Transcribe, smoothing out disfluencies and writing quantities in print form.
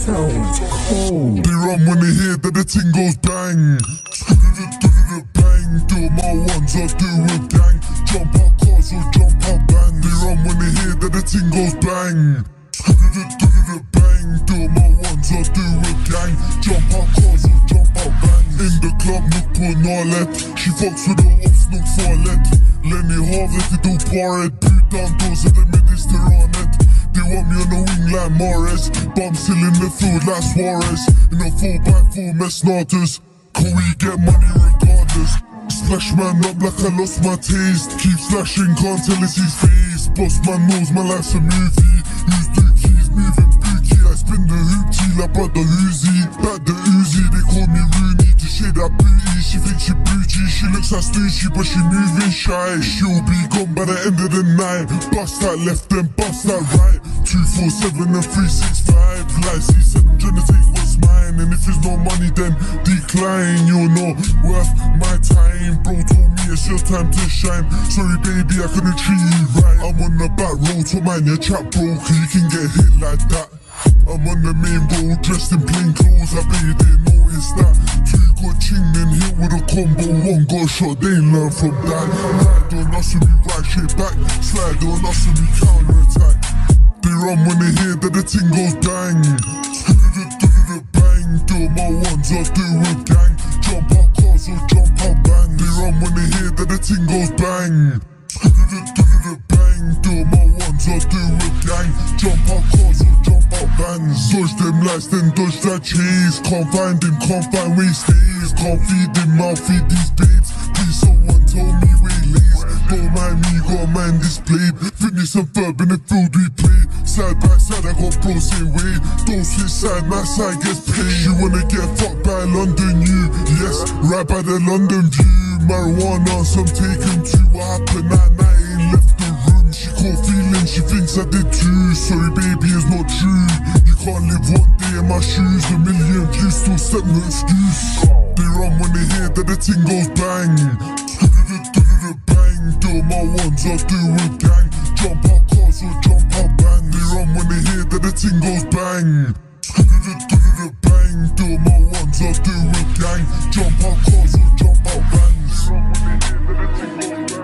sounds cold. They run when they hear that the ting goes bang. Bang, do my ones or do a gang. Jump out cars or jump out bands. They run when they hear that the ting goes bang. Bang, do my ones or do a gang. Jump out cars or jump out bands. In the club, look på nalet. She fucks with the ops, nog farligt. Lenny havet är då paret. Putan dåser det med disteranet. They want me on the wing like Morris. But I'm still in the field like Suarez. In a 4x4 med Snatus. Can we get money regardless? Splash man up like I lost my taste. Keep flashing, can't tell it's his face. Boss man knows my life's a movie. Who's the keys, moving bookie. I spin the hoopty like brother Uzi. Back the Uzi, they call me Rooney. To shade that booty, she thinks she bougie. She looks like Stooshy, but she moving shy. She'll be gone by the end of the night. Bust that left and bust that right. 247 and 365. Like C7 trying to take what's mine. And if it's no money then decline. You're not worth my time. Bro told me it's your time to shine. Sorry baby, I couldn't treat you right. I'm on the back road to mind your chat bro, cause you can get hit like that. I'm on the main road dressed in plain clothes. I bet you didn't notice that. Two got chinged and hit with a combo. One got shot, they ain't learn from that. Ride on us and we right straight back. Slide on us and we counter attack. They run when they hear that the ting goes bang. Bang, do my ones or do a gang. Jump out cars or jump out bands. They run when they hear that the ting goes bang. Bang, do my ones or do a gang. Jump out cars or jump out bands. Dodge them lights, then dodge that chase. Can't find him, can't find where he stays. Can't feed him, I'll feed these babes. Please someone tell me where he lays. Don't mind me, got mind displayed. Fitness and verb in the field we play. Side by side, I got bros same way. Don't switch side, my side gets paid. She wanna get fucked by London, you. Yes, right by the London view. Marijuana, some taken too. What happened that night? Ain't left the room. She caught feeling, she thinks I did too. Sorry baby, it's not true. You can't live one day in my shoes. A million views, still step no excuse. They run when they hear that the ting goes bang. Bang, do my ones or do a gang. Jump out cars or jump out bands. They run when they hear that the ting goes bang. Bang, do my ones or do a gang. Jump out cars or jump out bands. They run when they hear that the ting goes bang.